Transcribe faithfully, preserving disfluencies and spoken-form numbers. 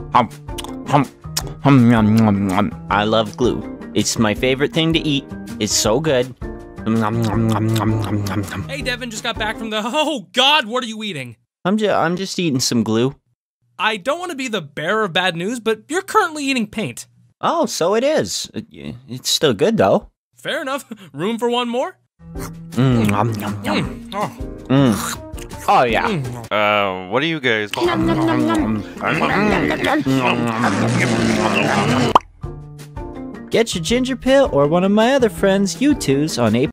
Hum, hum, hum, yum, yum, yum. I love glue. It's my favorite thing to eat. It's so good. Nom, nom, nom, nom, nom, nom, nom. Hey, Devin just got back from the... Oh, God, what are you eating? I'm just, I'm just eating some glue. I don't want to be the bearer of bad news, but you're currently eating paint. Oh, so it is. It's still good, though. Fair enough. Room for one more? Mm, nom, nom, nom. Mm. Oh. Mm. Oh, yeah. Uh, what are you guys? Get your ginger pill or one of my other friends, you twos, on Aight.